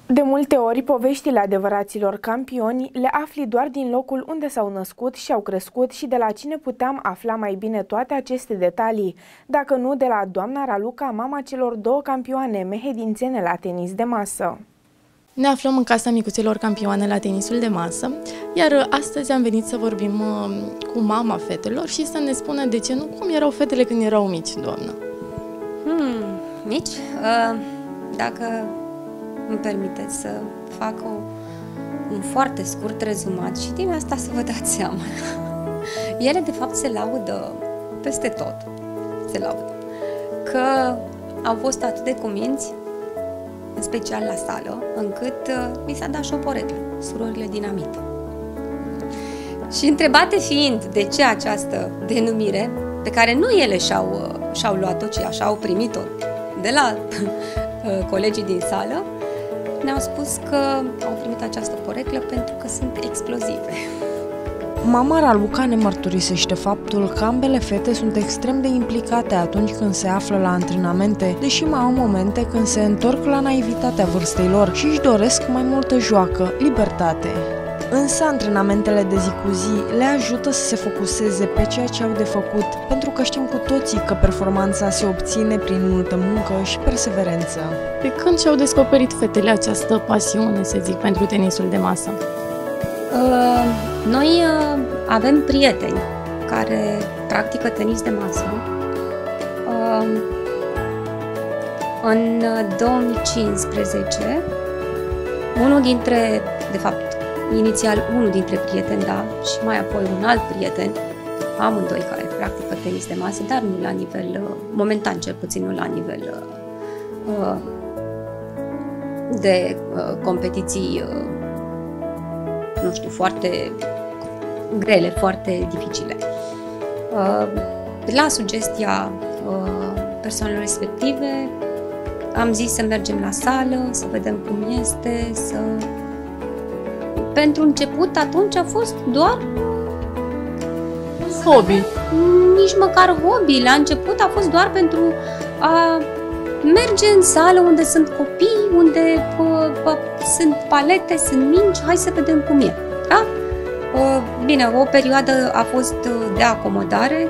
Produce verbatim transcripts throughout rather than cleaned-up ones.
De multe ori, poveștile adevăraților campioni le afli doar din locul unde s-au născut și au crescut și de la cine puteam afla mai bine toate aceste detalii, dacă nu de la doamna Raluca, mama celor două campioane mehedințene la tenis de masă. Ne aflăm în casa micuțelor campioane la tenisul de masă, iar astăzi am venit să vorbim cu mama fetelor și să ne spună de ce nu, cum erau fetele când erau mici, doamnă. Hmm, mici? Uh, dacă îmi permiteți să fac o, un foarte scurt rezumat și din asta să vă dați seama. Ele, de fapt, se laudă peste tot, se laudă, că au fost atât de cuminți, în special la sală, încât uh, mi s-a dat și o poreclă, surorile Dinamit. Și întrebate fiind de ce această denumire, pe care nu ele și-au uh, și-au luat-o, ci așa au primit-o de la uh, colegii din sală, ne-au spus că au primit această poreclă pentru că sunt explozive. Mama Raluca ne mărturisește faptul că ambele fete sunt extrem de implicate atunci când se află la antrenamente, deși mai au momente când se întorc la naivitatea vârstei lor și își doresc mai multă joacă, libertate. Însă antrenamentele de zi cu zi le ajută să se focuseze pe ceea ce au de făcut, pentru că știm cu toții că performanța se obține prin multă muncă și perseverență. De când și-au descoperit fetele această pasiune, să zic, pentru tenisul de masă? Uh, noi uh, avem prieteni care practică tenis de masă. Uh, în două mii cincisprezece, unul dintre, de fapt, inițial unul dintre prieteni, da, și mai apoi un alt prieten, amândoi care practică tenis de masă, dar nu la nivel, momentan cel puțin nu la nivel uh, de uh, competiții, uh, nu știu, foarte grele, foarte dificile. Uh, la sugestia uh, persoanelor respective, am zis să mergem la sală, să vedem cum este, să... Pentru început, atunci a fost doar hobby. Nici măcar hobby. La început a fost doar pentru a merge în sală unde sunt copii, unde pă, pă, sunt palete, sunt mingi, hai să vedem cum e. Da? Bine, o perioadă a fost de acomodare.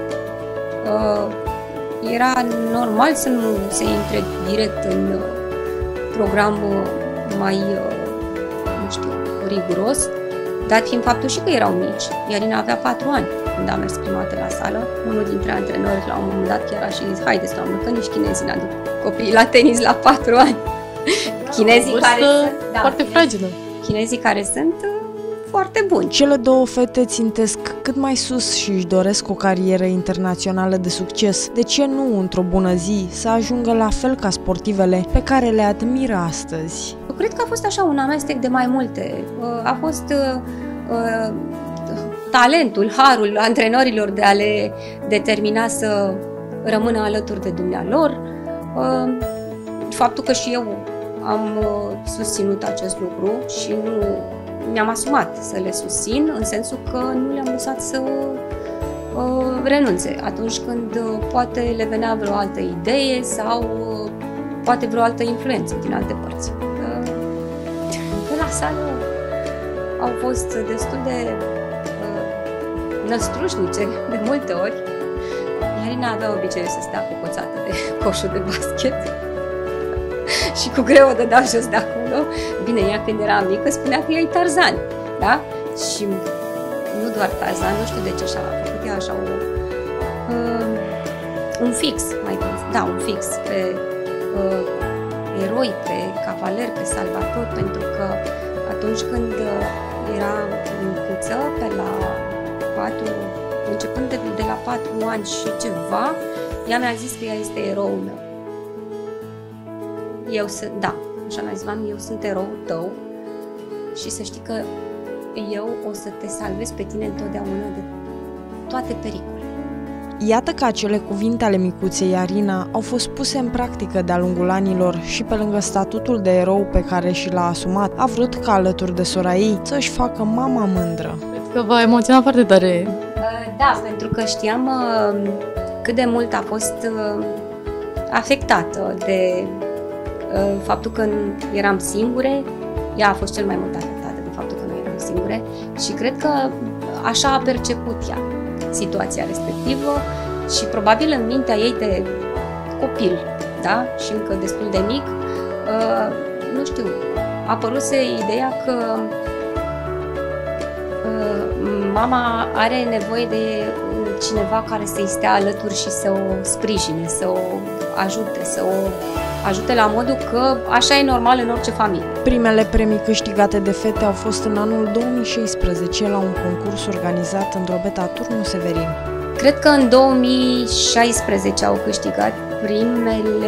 Era normal să nu se intre direct în program mai, nu știu, riguros, dat fiind faptul și că erau mici. Iarina avea patru ani când a mers prima dată la sală. Unul dintre antrenori la un moment dat chiar a și zis: haideți, doamnă, că nici chinezii n-aduc copiii la tenis la patru ani. Chinezii care sunt, da, foarte fragilă. Chinezii care sunt foarte buni. Cele două fete țintesc cât mai sus și își doresc o carieră internațională de succes. De ce nu, într-o bună zi, să ajungă la fel ca sportivele pe care le admiră astăzi? Eu cred că a fost așa un amestec de mai multe. A fost uh, talentul, harul antrenorilor de a le determina să rămână alături de dumnealor. Uh, faptul că și eu am uh, susținut acest lucru și nu mi-am asumat să le susțin, în sensul că nu le-am lăsat să uh, renunțe atunci când uh, poate le venea vreo altă idee sau uh, poate vreo altă influență din alte părți. Uh, de la sală au fost destul de uh, năstrușnice de multe ori. Iarina avea obiceiul să stea cocoțată de coșul de basket și cu greu o dădea jos de acolo. Bine, ea când era mică spunea că ea e Tarzan, da? Și nu doar Tarzan, nu știu de ce așa a făcut ea așa o, uh, un fix, mai bine, da, un fix pe uh, eroi, pe cavaler, pe salvator, pentru că atunci când uh, era micuță, pe la patru, începând de, de la patru ani și ceva, ea mi-a zis că ea este eroul meu. Eu sunt, da, așa mi-a zis: mami, eu sunt eroul tău și să știi că eu o să te salvez pe tine întotdeauna de toate pericolele. Iată că acele cuvinte ale micuței Iarina au fost puse în practică de-a lungul anilor și pe lângă statutul de erou pe care și l-a asumat, a vrut ca alături de sora ei să-și facă mama mândră. Cred că v-a emoționat foarte tare. Da, pentru că știam cât de mult a fost afectată de faptul că eram singure, ea a fost cel mai mult afectată de faptul că noi eram singure și cred că așa a perceput ea situația respectivă și probabil în mintea ei de copil, da, și încă destul de mic, uh, nu știu, a apăruse ideea că uh, mama are nevoie de cineva care să-i stea alături și să o sprijine, să o ajute, să o ajute la modul că așa e normal în orice familie. Primele premii câștigate de fete au fost în anul două mii șaisprezece la un concurs organizat în Drobeta Turnu Severin. Cred că în două mii șaisprezece au câștigat primele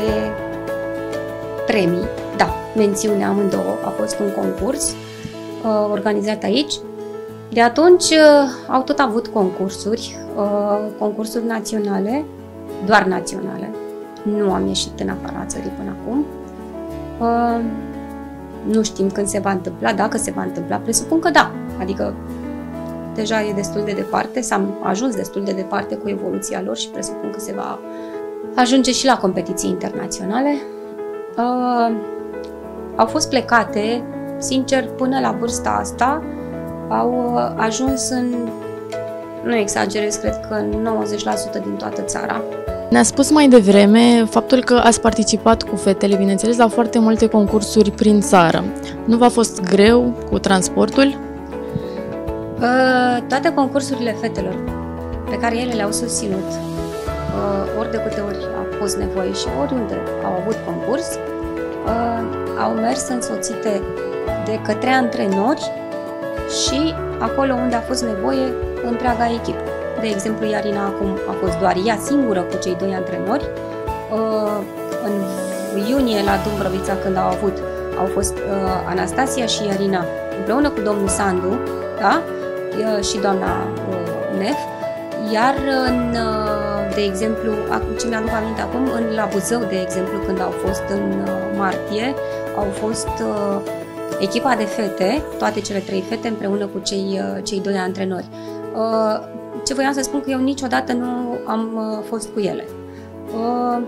premii, da, mențiune amândouă, a fost un concurs uh, organizat aici. De atunci uh, au tot avut concursuri, uh, concursuri naționale, doar naționale. Nu am ieșit în afara țării până acum. Uh, nu știm când se va întâmpla, dacă se va întâmpla, presupun că da, adică deja e destul de departe, s-a ajuns destul de departe cu evoluția lor și presupun că se va ajunge și la competiții internaționale. Uh, au fost plecate, sincer, până la vârsta asta, au uh, ajuns în, nu exagerez, cred că în nouăzeci la sută din toată țara. Ne-a spus mai devreme faptul că ați participat cu fetele, bineînțeles, la foarte multe concursuri prin țară. Nu v-a fost greu cu transportul? Uh, toate concursurile fetelor pe care ele le-au susținut, uh, ori de câte ori a fost nevoie și oriunde au avut concurs, uh, au mers însoțite de către antrenori și acolo unde a fost nevoie întreaga echipă. De exemplu, Iarina acum a fost doar ea singură cu cei doi antrenori. Uh, în iunie la Dumbrăvița, când au avut, au fost uh, Anastasia și Iarina împreună cu domnul Sandu, da? Și doamna uh, Nef, iar în, uh, de exemplu, ce mi-aduc aminte acum, în la Buzău, de exemplu, când au fost în uh, martie, au fost uh, echipa de fete, toate cele trei fete împreună cu cei, uh, cei doi antrenori. Uh, ce voiam să spun că eu niciodată nu am uh, fost cu ele. Uh,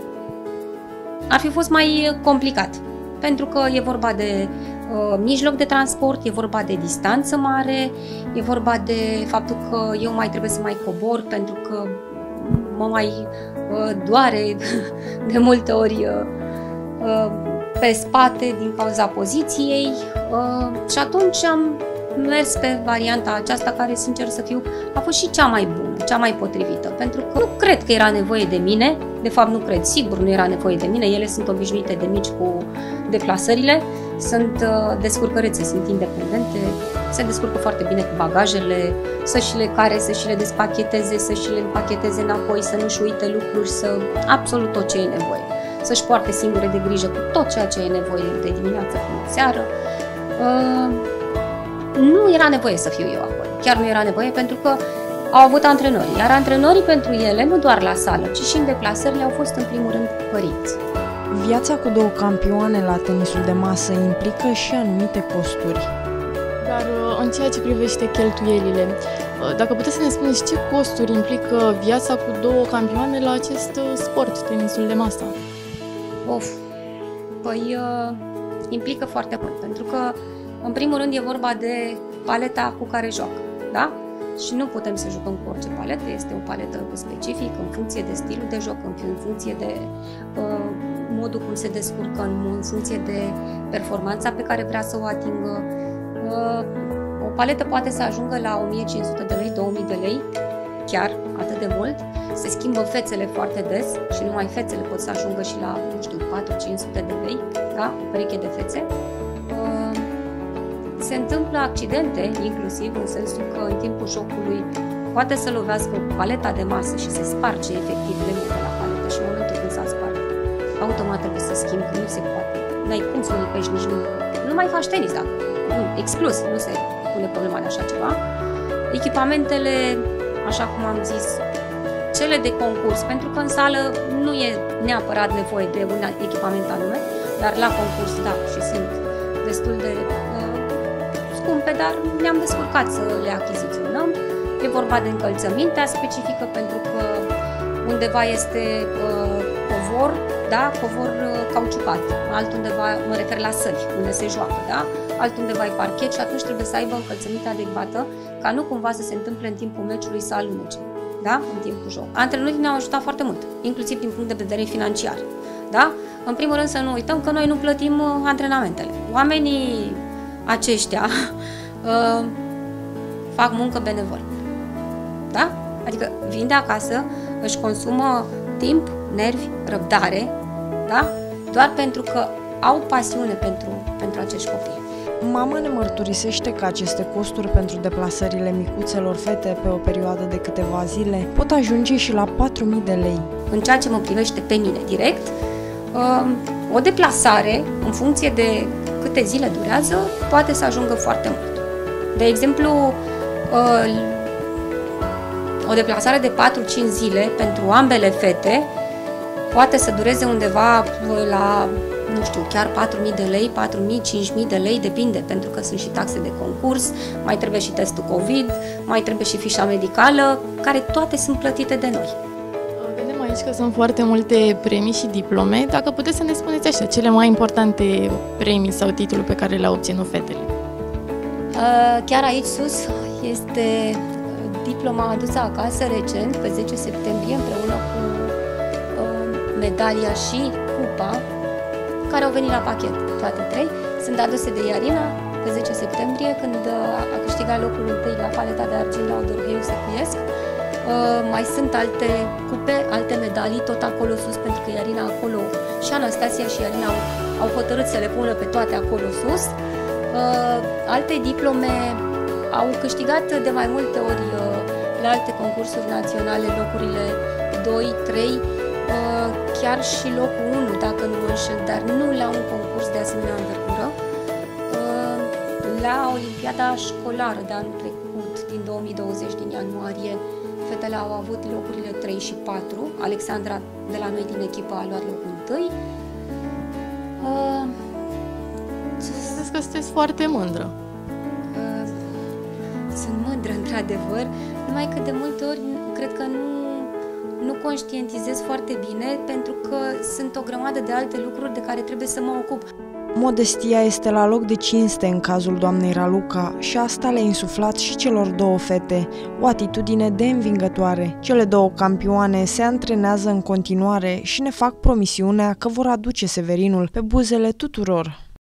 ar fi fost mai complicat, pentru că e vorba de uh, mijloc de transport, e vorba de distanță mare, e vorba de faptul că eu mai trebuie să mai cobor pentru că mă mai uh, doare de multe ori uh, uh, pe spate din cauza poziției uh, și atunci am mers pe varianta aceasta care, sincer să fiu, a fost și cea mai bună, cea mai potrivită, pentru că nu cred că era nevoie de mine, de fapt nu cred, sigur nu era nevoie de mine, ele sunt obișnuite de mici cu deplasările, sunt uh, descurcărețe, sunt independente, se descurcă foarte bine cu bagajele, să-și le care, să-și le despacheteze, să-și le împacheteze înapoi, să nu-și uite lucruri, să absolut tot ce e nevoie, să-și poarte singure de grijă cu tot ceea ce e nevoie de dimineață până seară. Uh, Nu era nevoie să fiu eu acolo, chiar nu era nevoie pentru că au avut antrenori, iar antrenorii pentru ele, nu doar la sală, ci și în deplasările, au fost în primul rând părinți. Viața cu două campioane la tenisul de masă implică și anumite costuri. Dar în ceea ce privește cheltuielile, dacă puteți să ne spuneți ce costuri implică viața cu două campioane la acest sport, tenisul de masă? Of, păi uh, implică foarte mult, pentru că în primul rând e vorba de paleta cu care joacă, da? Și nu putem să jucăm cu orice paletă, este o paletă specifică în funcție de stilul de joc, în funcție de uh, modul cum se descurcă, în funcție de performanța pe care vrea să o atingă. Uh, o paletă poate să ajungă la o mie cinci sute de lei, două mii de lei, chiar atât de mult. Se schimbă fețele foarte des și numai fețele pot să ajungă și la, nu știu, patru cinci sute de lei, da? O pereche de fețe. Uh, Se întâmplă accidente, inclusiv în sensul că în timpul jocului poate să lovească paleta de masă și se sparge efectiv lemnul de la paletă și în momentul când s-a spart, automat trebuie să schimbi, nu se poate. N-ai cum să o lipești nici nu. Nu mai faci tenis, da? Nu, exclus, nu se pune problema de așa ceva. Echipamentele, așa cum am zis, cele de concurs, pentru că în sală nu e neapărat nevoie de un echipament anume, dar la concurs, da, și sunt destul de scumpe, dar ne-am descurcat să le achiziționăm. E vorba de încălțămintea specifică, pentru că undeva este uh, o covor, da, covor cauciucat, altundeva, mă refer la săli, unde se joacă, da, altundeva e parchet și atunci trebuie să aibă încălțăminte adecvată, ca nu cumva să se întâmple în timpul meciului să alunece, da, în timpul joc. Antrenorii ne-au ajutat foarte mult, inclusiv din punct de vedere financiar, da. În primul rând să nu uităm că noi nu plătim antrenamentele. Oamenii aceștia uh, fac muncă benevolă, da? Adică vin de acasă, își consumă timp, nervi, răbdare, da? Doar pentru că au pasiune pentru, pentru acești copii. Mama ne mărturisește că aceste costuri pentru deplasările micuțelor fete pe o perioadă de câteva zile pot ajunge și la patru mii de lei. În ceea ce mă privește pe mine direct, o deplasare, în funcție de câte zile durează, poate să ajungă foarte mult. De exemplu, o deplasare de patru-cinci zile pentru ambele fete poate să dureze undeva la, nu știu, chiar patru mii de lei, patru mii, cinci mii de lei, depinde, pentru că sunt și taxe de concurs, mai trebuie și testul COVID, mai trebuie și fișa medicală, care toate sunt plătite de noi. Vedem aici că sunt foarte multe premii și diplome. Dacă puteți să ne spuneți așa, cele mai importante premii sau titluri pe care le-au obținut fetele? Chiar aici sus este diploma adusă acasă recent, pe zece septembrie, împreună cu medalia și cupa, care au venit la pachet, toate trei. Sunt aduse de Iarina pe zece septembrie, când a câștigat locul întâi la paleta de argint la Odorheiu Secuiesc. Mai sunt alte cupe, alte medalii, tot acolo sus, pentru că Iarina acolo, și Anastasia și Iarina au, au hotărât să le pună pe toate acolo sus. Alte diplome au câștigat de mai multe ori la alte concursuri naționale, locurile doi, trei, chiar și locul unu, dacă nu mă înșel, dar nu la un concurs de asemenea învergură. La Olimpiada școlară de anul trecut, din două mii douăzeci, din ianuarie, fetele au avut locurile trei și patru. Alexandra, de la noi din echipă, a luat locul întâi. Vedeți că sunteți foarte mândră. Sunt mândră, într-adevăr, numai că de multe ori cred că nu, nu conștientizez foarte bine, pentru că sunt o grămadă de alte lucruri de care trebuie să mă ocup. Modestia este la loc de cinste în cazul doamnei Raluca și asta le-a insuflat și celor două fete, o atitudine de învingătoare. Cele două campioane se antrenează în continuare și ne fac promisiunea că vor aduce Severinul pe buzele tuturor.